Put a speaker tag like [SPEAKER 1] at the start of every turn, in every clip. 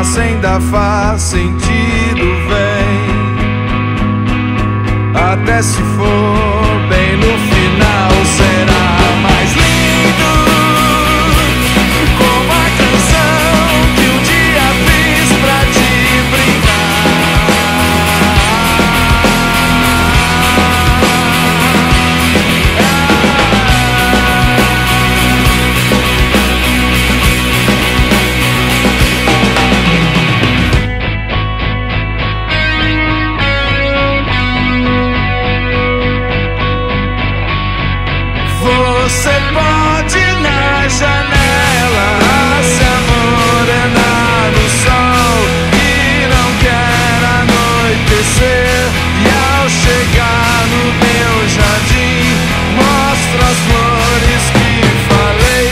[SPEAKER 1] se ainda faz sentido, vem. Até se for bem no final, será mais lindo, como a canção que um dia fiz pra te brindar. Você pode na janela se amorenar no sol e não quer anoitecer. E ao chegar no meu jardim, mostro as flores que falei.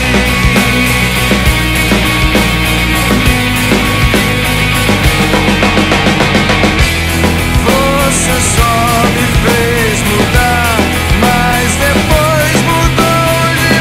[SPEAKER 1] Você só me fez mudar, mas depois mudou de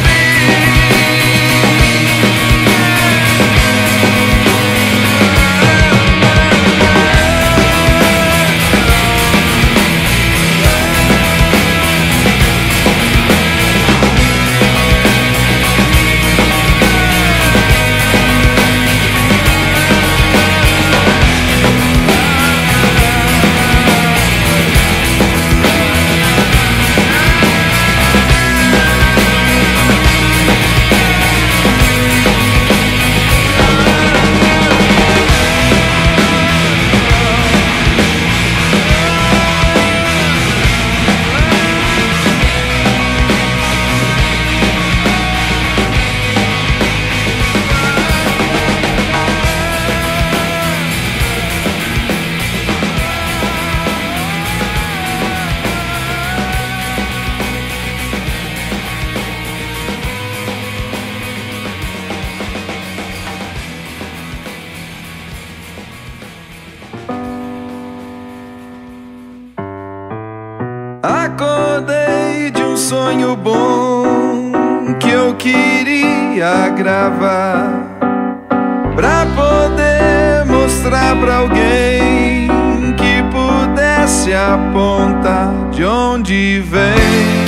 [SPEAKER 1] Acordei de um sonho bom que eu queria gravar pra poder mostrar pra alguém que pudesse apontar de onde vem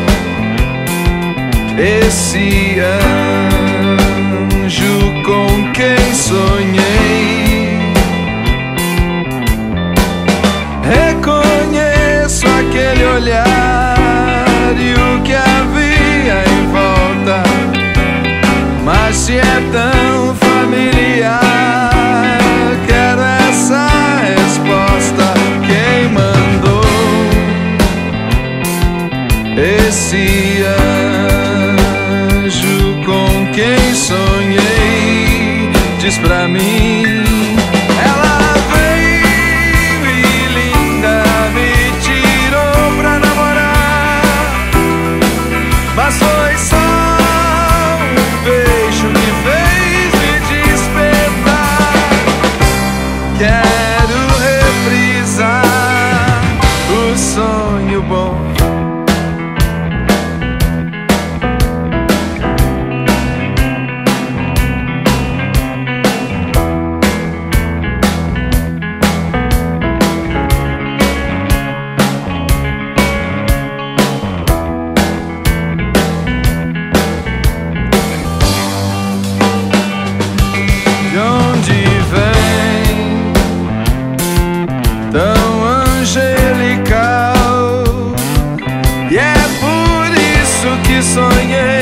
[SPEAKER 1] esse anjo com quem sonhei. Reconheço aquele olhar e o que havia em volta, mas se é tão familiar, quero essa resposta. Quem mandou esse anjo com quem sonhei? Diz pra mim. Ela veio e linda me tirou pra namorar, mas foi só um beijo que fez me despertar. Quero reprisar o sonho bom. Tão angelical, e é por isso que sonhei.